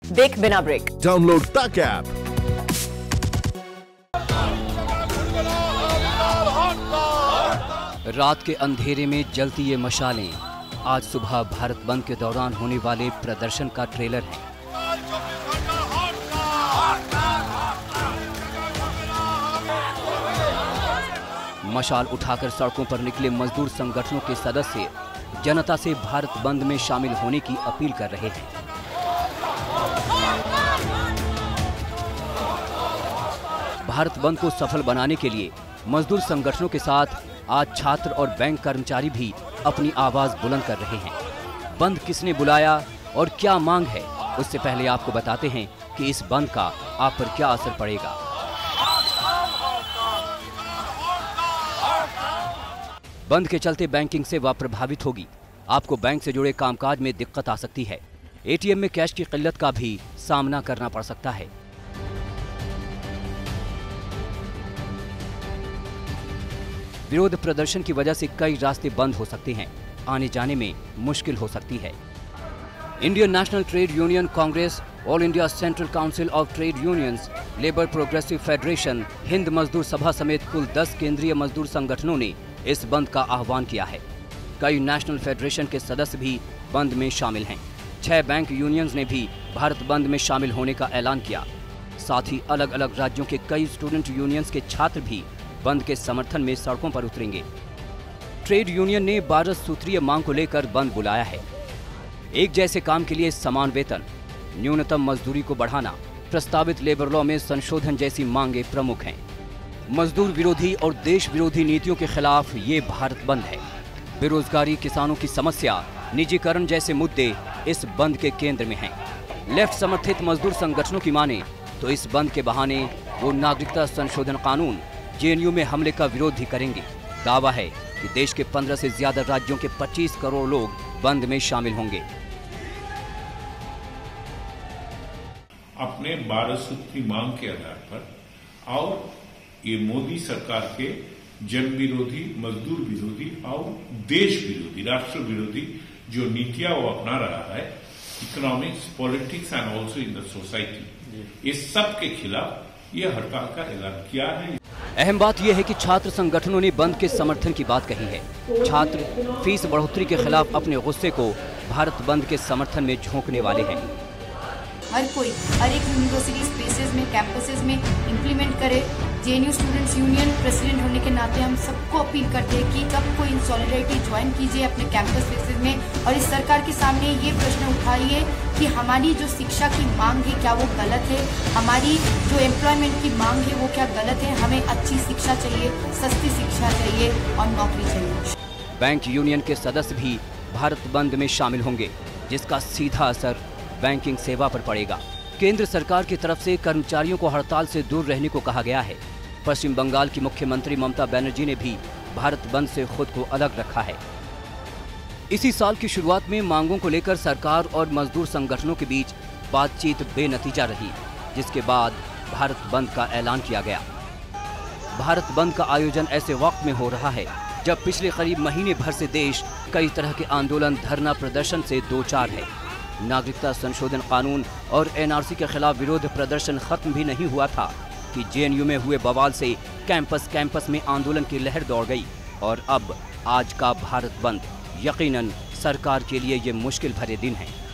देख बिना break. Download तक ऐप। रात के अंधेरे में जलती ये मशालें आज सुबह भारत बंद के दौरान होने वाले प्रदर्शन का ट्रेलर है। मशाल उठाकर सड़कों पर निकले मजदूर संगठनों के सदस्य जनता से भारत बंद में शामिल होने की अपील कर रहे हैं। भारत बंद को सफल बनाने के लिए मजदूर संगठनों के साथ आज छात्र और बैंक कर्मचारी भी अपनी आवाज बुलंद कर रहे हैं। बंद किसने बुलाया और क्या मांग है, उससे पहले आपको बताते हैं कि इस बंद का आप पर क्या असर पड़ेगा। बंद के चलते बैंकिंग सेवा प्रभावित होगी। आपको बैंक से जुड़े कामकाज में दिक्कत आ सकती है। एटीएम में कैश की किल्लत का भी सामना करना पड़ सकता है। विरोध प्रदर्शन की वजह से कई रास्ते बंद हो सकते हैं, आने जाने में मुश्किल हो सकती है। Indian national trade union congress, all India central council of trade unions, labour progressive federation, Hind Mazdoor Sabha समेत कुल 10 केंद्रीय मजदूर संगठनों ने इस बंद का आह्वान किया है। कई नेशनल फेडरेशन के सदस्य भी बंद में शामिल हैं। 6 बैंक यूनियंस ने भी भारत बंद में शामिल होने का ऐलान किया। साथ ही अलग अलग राज्यों के कई स्टूडेंट यूनियंस के छात्र भी बंद के समर्थन में सड़कों पर उतरेंगे। ट्रेड यूनियन ने 12 सूत्रीय मांग को लेकर बंद बुलाया है। एक जैसे काम के लिए समान वेतन, न्यूनतम मजदूरी को बढ़ाना, प्रस्तावित लेबर लॉ में संशोधन जैसी मांगे प्रमुख हैं। मजदूर विरोधी और देश विरोधी नीतियों के खिलाफ ये भारत बंद है। बेरोजगारी, किसानों की समस्या, निजीकरण जैसे मुद्दे इस बंद के केंद्र में हैं। लेफ्ट समर्थित मजदूर संगठनों की माने तो इस बंद के बहाने वो नागरिकता संशोधन कानून जेएनयू में हमले का विरोध भी करेंगे। दावा है कि देश के 15 से ज्यादा राज्यों के 25 करोड़ लोग बंद में शामिल होंगे। अपने 12 सूत्री मांग के आधार पर और ये मोदी सरकार के जन विरोधी, मजदूर विरोधी और देश विरोधी, राष्ट्र विरोधी जो नीतियां वो अपना रहा है, economics, politics and also in the society, इस सब के खिलाफ ये हड़ताल का ऐलान किया है। अहम बात यह है कि छात्र संगठनों ने बंद के समर्थन की बात कही है। छात्र फीस बढ़ोतरी के खिलाफ अपने गुस्से को भारत बंद के समर्थन में झोंकने वाले हैं। हर कोई हर एक यूनिवर्सिटी स्पेसेस में, कैंपसेस में इम्प्लीमेंट करे। जेएनयू स्टूडेंट्स यूनियन प्रेसिडेंट होने के नाते हम सबको अपील करते हैं कि सब कोई इन सॉलिडारिटी ज्वाइन कीजिए अपने कैंपस स्पेसेस में और इस सरकार के सामने ये प्रश्न उठाइए कि हमारी जो शिक्षा की मांग है क्या वो गलत है, हमारी जो एम्प्लॉयमेंट की मांग है वो क्या गलत है। हमें अच्छी शिक्षा चाहिए, सस्ती शिक्षा चाहिए और नौकरी चाहिए। बैंक यूनियन के सदस्य भी भारत बंद में शामिल होंगे, जिसका सीधा असर बैंकिंग सेवा पर पड़ेगा। केंद्र सरकार की तरफ से कर्मचारियों को हड़ताल से दूर रहने को कहा गया है। पश्चिम बंगाल की मुख्यमंत्री ममता बनर्जी ने भी भारत बंद से खुद को अलग रखा है। इसी साल की शुरुआत में मांगों को लेकर सरकार और मजदूर संगठनों के बीच बातचीत बेनतीजा रही, जिसके बाद भारत बंद का ऐलान किया गया। भारत बंद का आयोजन ऐसे वक्त में हो रहा है जब पिछले करीब महीने भर से देश कई तरह के आंदोलन, धरना प्रदर्शन से दो चार है। नागरिकता संशोधन कानून और एनआरसी के खिलाफ विरोध प्रदर्शन खत्म भी नहीं हुआ था कि जेएनयू में हुए बवाल से कैंपस में आंदोलन की लहर दौड़ गई और अब आज का भारत बंद यकीनन सरकार के लिए ये मुश्किल भरे दिन है।